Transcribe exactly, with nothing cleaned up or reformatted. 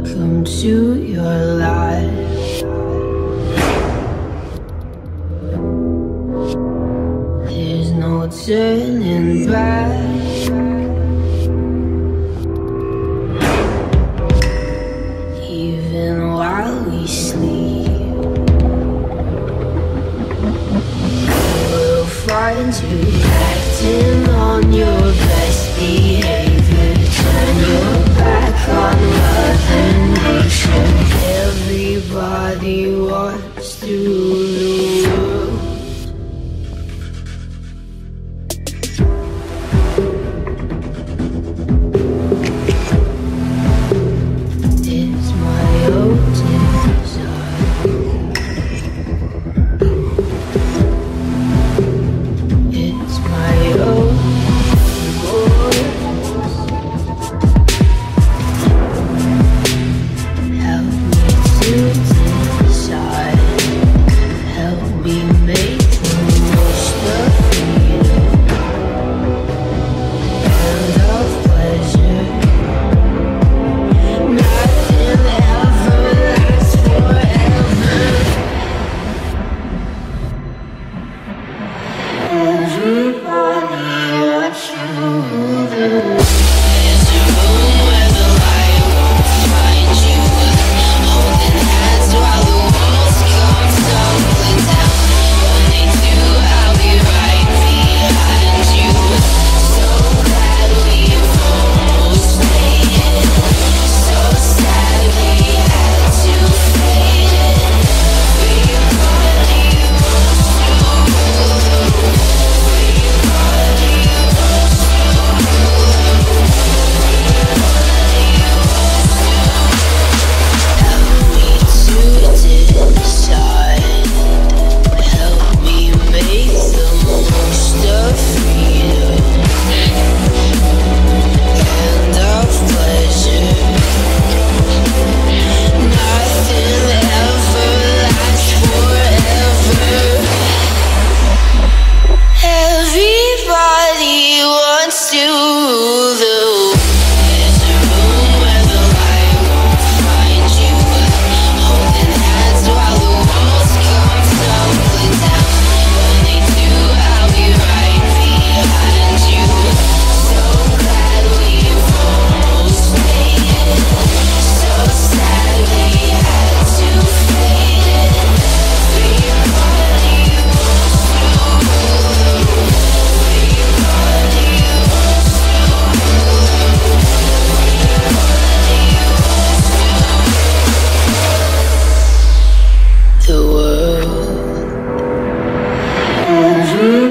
Come to your life. There's no turning back. Even while we sleep, we'll find you acting on your best behavior. Turn your back on Mother Nature. Everybody wants to rule the world. It's my own desire. It's my own voice. Help me to decide. Help me make the most of freedom and of pleasure. Nothing ever lasts forever. Everybody wants you to. There's a room where the light won't find you. Holding hands while the walls come tumbling down. When they do, I'll be right behind you. So glad we've almost made it. So sad we had to fade it. Everybody wants to. Help me to decide. Help me make the most of freedom and of pleasure. Nothing ever lasts forever. Everybody wants to rule the world. There's a room where the light won't find you. Holding hands while the walls come tumbling down. When they do, I'll be right behind you. So glad we've almost made it. So sad we had to fade it. Everybody wants to rule the world. Everybody wants to rule the world. Everybody wants to. The world.